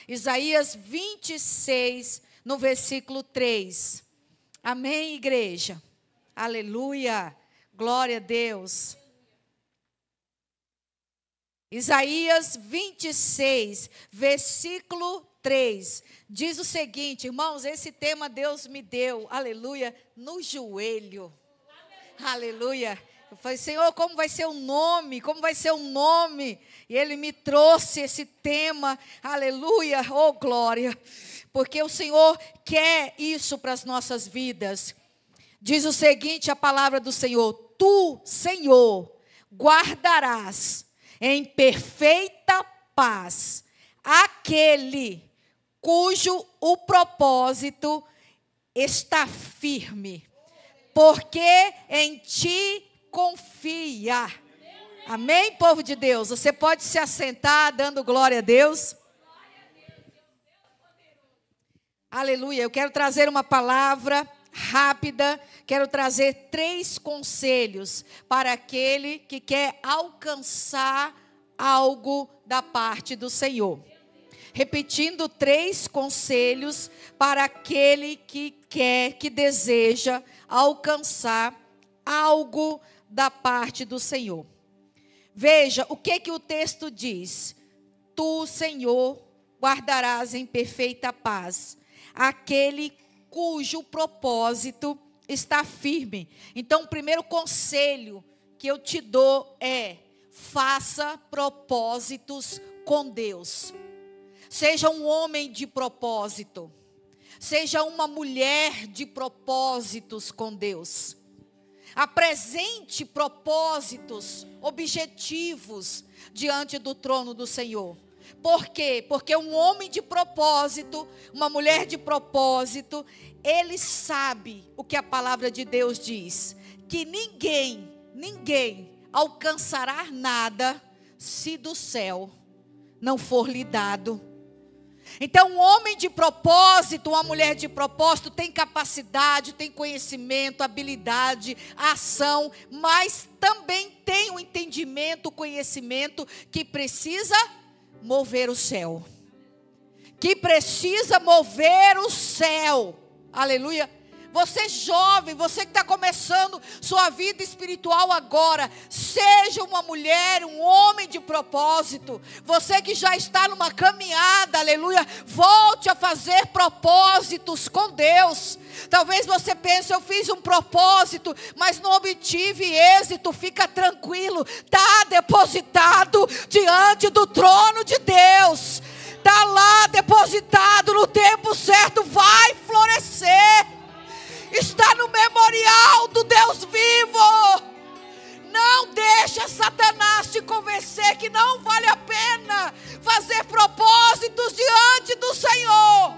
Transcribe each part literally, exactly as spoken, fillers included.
Isaías vinte e seis, no versículo três. Amém, igreja? Aleluia. Glória a Deus. Isaías vinte e seis, versículo três. Diz o seguinte, irmãos, esse tema Deus me deu, aleluia, no joelho. Aleluia. Eu falei, Senhor, como vai ser o nome? Como vai ser o nome? E Ele me trouxe esse tema, aleluia, oh glória. Porque o Senhor quer isso para as nossas vidas. Diz o seguinte, a palavra do Senhor: Tu, Senhor, guardarás em perfeita paz aquele cujo o propósito está firme, porque em ti confia. Amém, povo de Deus? Você pode se assentar dando glória a Deus. Aleluia. Eu quero trazer uma palavra rápida. Quero trazer três conselhos para aquele que quer alcançar algo da parte do Senhor. Repetindo, três conselhos para aquele que quer, que deseja alcançar algo da parte do Senhor. Veja, o que que o texto diz? Tu, Senhor, guardarás em perfeita paz aquele cujo propósito está firme. Então, o primeiro conselho que eu te dou é: faça propósitos com Deus. Seja um homem de propósito. Seja uma mulher de propósitos com Deus. Apresente propósitos, objetivos diante do trono do Senhor. Por quê? Porque um homem de propósito, uma mulher de propósito, ele sabe o que a palavra de Deus diz. Que ninguém, ninguém alcançará nada se do céu não for lhe dado. Então, um homem de propósito, uma mulher de propósito tem capacidade, tem conhecimento, habilidade, ação, mas também tem o entendimento, o conhecimento que precisa mover o céu. Que precisa mover o céu. Aleluia. Você jovem, você que está começando sua vida espiritual agora, seja uma mulher, um homem de propósito. Você que já está numa caminhada, aleluia, volte a fazer propósitos com Deus. Talvez você pense, eu fiz um propósito, mas não obtive êxito. Fica tranquilo, está depositado diante do trono de Deus. Está lá depositado, no tempo certo vai florescer. Está no memorial do Deus vivo. Não deixa Satanás te convencer que não vale a pena fazer propósitos diante do Senhor.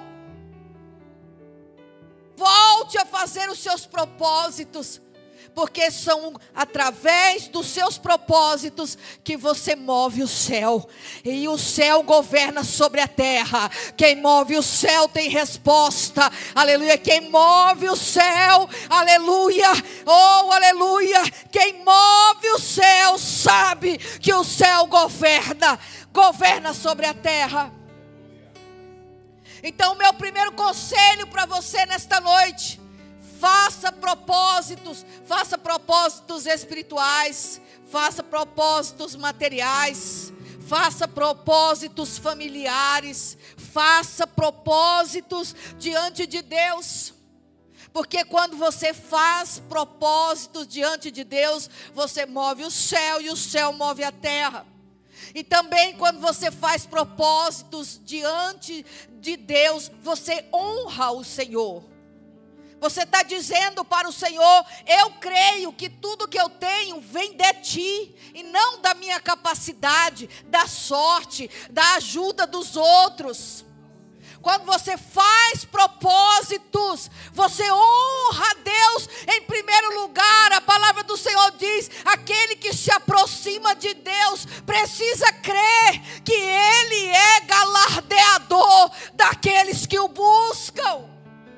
Volte a fazer os seus propósitos, porque são através dos seus propósitos que você move o céu. E o céu governa sobre a terra. Quem move o céu tem resposta. Aleluia. Quem move o céu, aleluia. Oh, aleluia. Quem move o céu sabe que o céu governa. Governa sobre a terra. Então, o meu primeiro conselho para você nesta noite: faça propósitos, faça propósitos espirituais, faça propósitos materiais, faça propósitos familiares, faça propósitos diante de Deus. Porque quando você faz propósitos diante de Deus, você move o céu e o céu move a terra. E também quando você faz propósitos diante de Deus, você honra o Senhor. Você está dizendo para o Senhor: eu creio que tudo que eu tenho vem de ti, e não da minha capacidade, da sorte, da ajuda dos outros. Quando você faz propósitos, você honra a Deus em primeiro lugar. A palavra do Senhor diz: aquele que se aproxima de Deus precisa crer que Ele é galardeador daqueles que o buscam.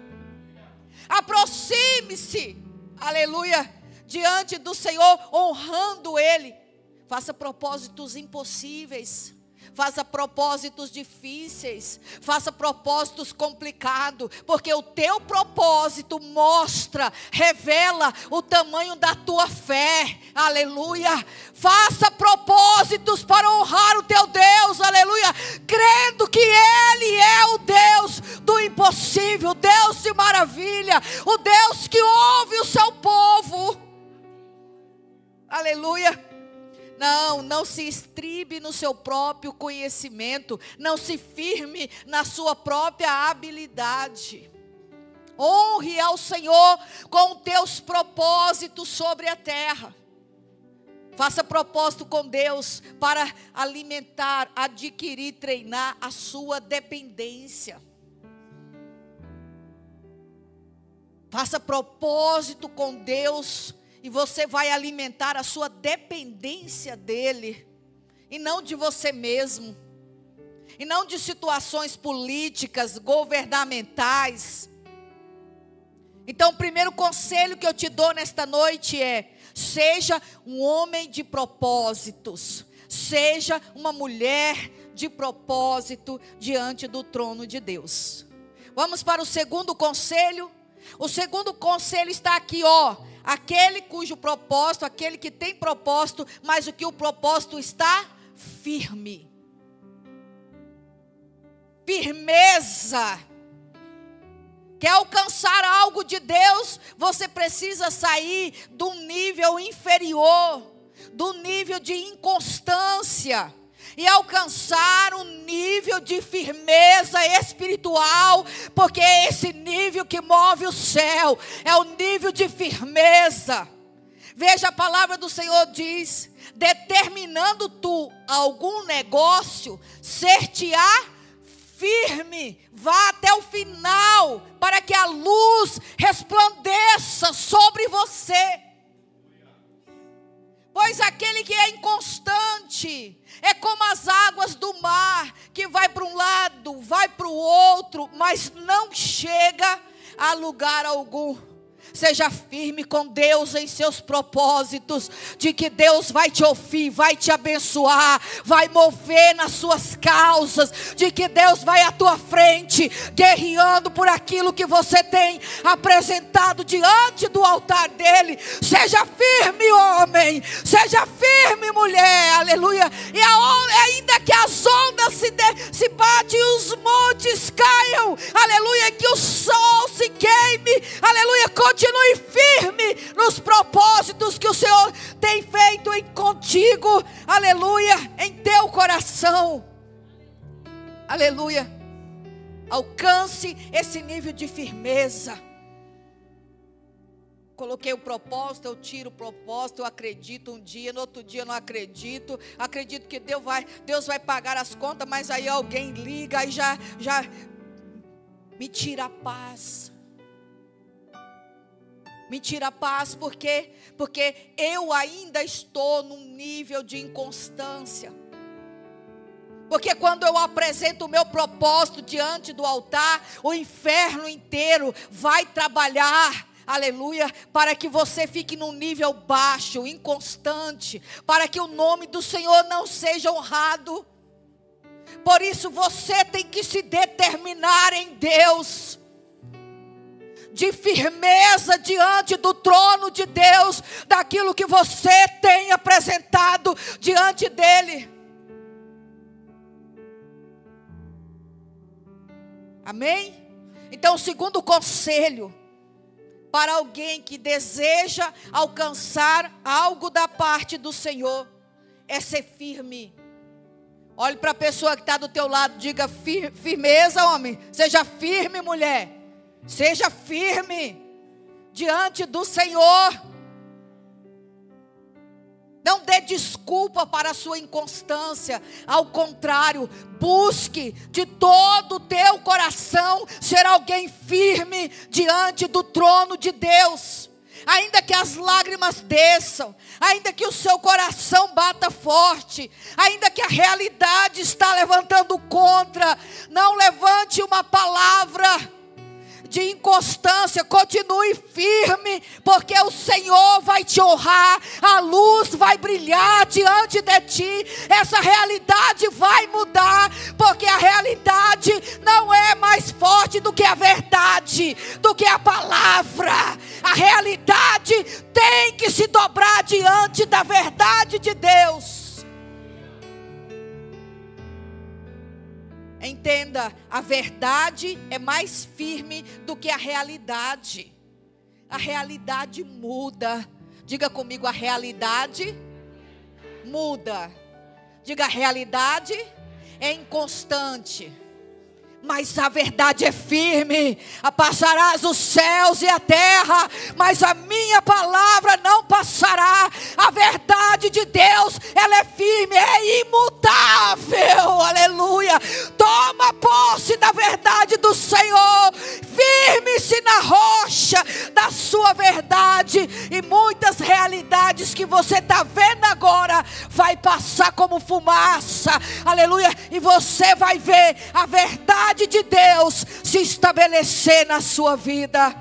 Aproxime-se, aleluia, diante do Senhor, honrando Ele. Faça propósitos impossíveis. faça propósitos difíceis, faça propósitos complicados, porque o teu propósito mostra, revela o tamanho da tua fé, aleluia. Faça propósitos para honrar o teu Deus, aleluia, crendo que Ele é o Deus do impossível, o Deus de maravilha, o Deus que ouve o seu povo, aleluia. Não, não se estribe no seu próprio conhecimento. Não se firme na sua própria habilidade. Honre ao Senhor com teus propósitos sobre a terra. Faça propósito com Deus para alimentar, adquirir, treinar a sua dependência. Faça propósito com Deus e você vai alimentar a sua dependência dEle, e não de você mesmo, e não de situações políticas, governamentais. Então, o primeiro conselho que eu te dou nesta noite é: seja um homem de propósitos, seja uma mulher de propósito diante do trono de Deus. Vamos para o segundo conselho. O segundo conselho está aqui, ó. Aquele cujo propósito, aquele que tem propósito, mas o que o propósito está firme. Firmeza. Quer alcançar algo de Deus, você precisa sair do nível inferior, do nível de inconstância, e alcançar um nível de firmeza espiritual, porque é esse nível que move o céu, é o nível de firmeza. Veja, a palavra do Senhor diz: determinando tu algum negócio, ser-te-á firme, vá até o final, para que a luz resplandeça sobre você. Pois aquele que é inconstante é como as águas do mar, que vai para um lado, vai para o outro, mas não chega a lugar algum. Seja firme com Deus em seus propósitos, de que Deus vai te ouvir, vai te abençoar, vai mover nas suas causas, de que Deus vai à tua frente, guerreando por aquilo que você tem apresentado diante do altar dele. Seja firme, homem, seja firme, mulher, aleluia. E a, ainda que as ondas se, de, se batem e os montes caiam, aleluia, que o sol se queime, aleluia, continue firme nos propósitos que o Senhor tem feito em contigo, aleluia, em teu coração, aleluia. Alcance esse nível de firmeza. Coloquei o propósito, eu tiro o propósito, eu acredito um dia, no outro dia eu não acredito, acredito que Deus vai, Deus vai pagar as contas, mas aí alguém liga e já, já me tira a paz. Me tira a paz, por quê? Porque eu ainda estou num nível de inconstância. Porque quando eu apresento o meu propósito diante do altar, o inferno inteiro vai trabalhar, aleluia, para que você fique num nível baixo, inconstante, para que o nome do Senhor não seja honrado. Por isso você tem que se determinar em Deus, de firmeza diante do trono de Deus, daquilo que você tem apresentado diante dele. Amém? Então, o segundo conselho para alguém que deseja alcançar algo da parte do Senhor é ser firme. Olhe para a pessoa que está do teu lado, diga: fir- firmeza, homem, seja firme, mulher. Seja firme diante do Senhor. Não dê desculpa para a sua inconstância. Ao contrário, busque de todo o teu coração ser alguém firme diante do trono de Deus. Ainda que as lágrimas desçam, ainda que o seu coração bata forte, ainda que a realidade está levantando contra, não levante uma palavra de inconstância, continue firme, porque o Senhor vai te honrar, a luz vai brilhar diante de ti, essa realidade vai mudar, porque a realidade não é mais forte do que a verdade, do que a palavra. A realidade tem que se dobrar diante da verdade de Deus. Entenda, a verdade é mais firme do que a realidade. A realidade muda. Diga comigo, a realidade muda. Diga, a realidade é inconstante, mas a verdade é firme. Passarás os céus e a terra, mas a minha palavra não passará. A verdade de Deus, ela é firme, é imutável. Aleluia. Toma posse da verdade do Senhor. Firme-se na rocha da sua verdade. E muitas realidades que você está vendo agora vai passar como fumaça. Aleluia. E você vai ver a verdade de Deus se estabelecer na sua vida.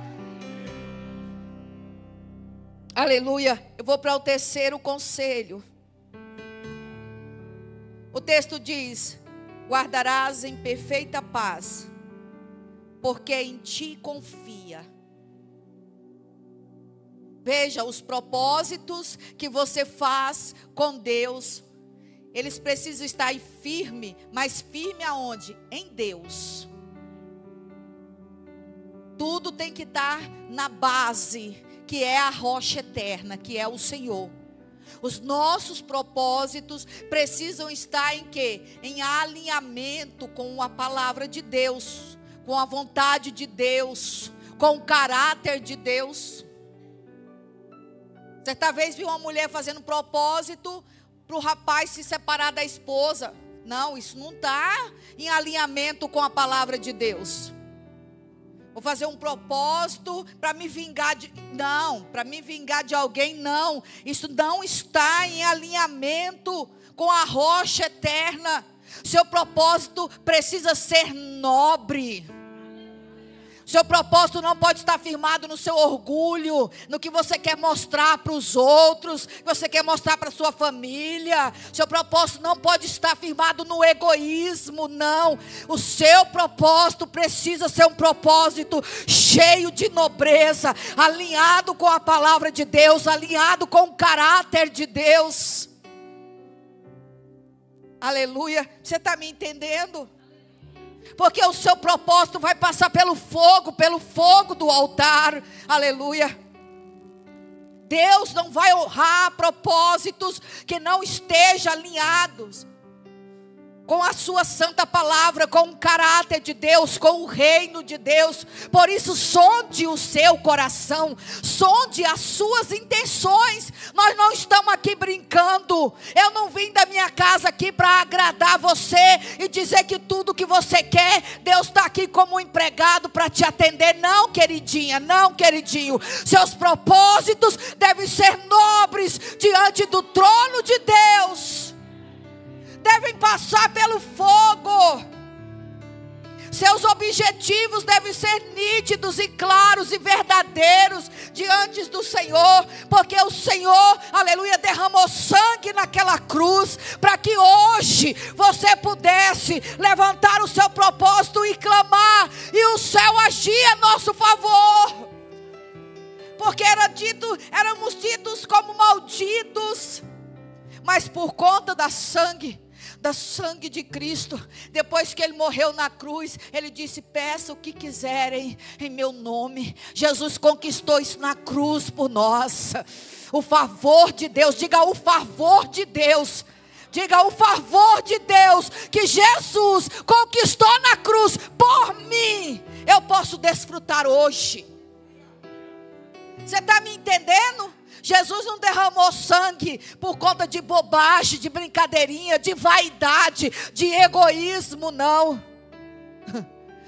Aleluia. Eu vou para o terceiro conselho. O texto diz: guardarás em perfeita paz, porque em ti confia. Veja, os propósitos que você faz com Deus, eles precisam estar firme, mas firme aonde? Em Deus. Tudo tem que estar na base, que é a rocha eterna, que é o Senhor. Os nossos propósitos precisam estar em quê? Em alinhamento com a palavra de Deus, com a vontade de Deus, com o caráter de Deus. Certa vez vi uma mulher fazendo um propósito para o rapaz se separar da esposa. Não, isso não está em alinhamento com a palavra de Deus. Vou fazer um propósito para me vingar de... Não, para me vingar de alguém, não. Isso não está em alinhamento com a rocha eterna. Seu propósito precisa ser nobre. Seu propósito não pode estar firmado no seu orgulho, no que você quer mostrar para os outros, que você quer mostrar para a sua família. Seu propósito não pode estar firmado no egoísmo, não. O seu propósito precisa ser um propósito cheio de nobreza, alinhado com a palavra de Deus, alinhado com o caráter de Deus. Aleluia. Você está me entendendo? Porque o seu propósito vai passar pelo fogo, pelo fogo do altar. Aleluia. Deus não vai honrar propósitos que não estejam alinhados com a sua santa palavra, com o caráter de Deus, com o reino de Deus. Por isso, sonde o seu coração, sonde as suas intenções. Nós não estamos aqui brincando. Eu não vim da minha casa aqui para agradar você e dizer que tudo que você quer, Deus está aqui como um empregado para te atender. Não, queridinha, não, queridinho. Seus propósitos devem ser nobres diante do trono de Deus. Devem passar pelo fogo. Seus objetivos devem ser nítidos e claros e verdadeiros diante do Senhor, porque o Senhor, aleluia, derramou sangue naquela cruz, para que hoje você pudesse levantar o seu propósito e clamar, e o céu agir a nosso favor, porque era dito, éramos ditos como malditos, mas por conta da sangue, da sangue de Cristo, depois que Ele morreu na cruz, Ele disse: peça o que quiserem em meu nome. Jesus conquistou isso na cruz por nós. O favor de Deus, diga o favor de Deus. Diga o favor de Deus que Jesus conquistou na cruz por mim. Eu posso desfrutar hoje. Você está me entendendo? Jesus não derramou sangue por conta de bobagem, de brincadeirinha, de vaidade, de egoísmo, não.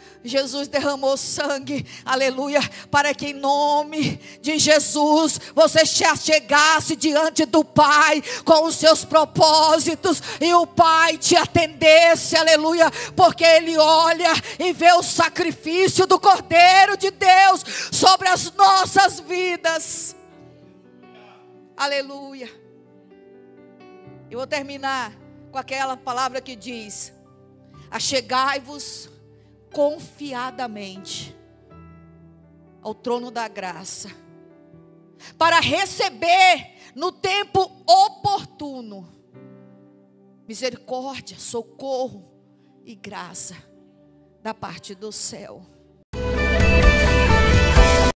Jesus derramou sangue, aleluia, para que em nome de Jesus você se achegasse diante do Pai com os seus propósitos e o Pai te atendesse, aleluia, porque Ele olha e vê o sacrifício do Cordeiro de Deus sobre as nossas vidas, aleluia. Eu vou terminar com aquela palavra que diz: achegai-vos confiadamente ao trono da graça, para receber no tempo oportuno misericórdia, socorro e graça da parte do céu.